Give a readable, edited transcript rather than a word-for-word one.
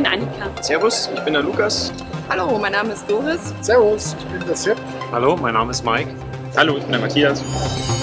bin Annika. Servus, ich bin der Lukas. Hallo, mein Name ist Doris. Servus, ich bin der Sepp. Hallo, mein Name ist Mike. Hallo, ich bin der Matthias.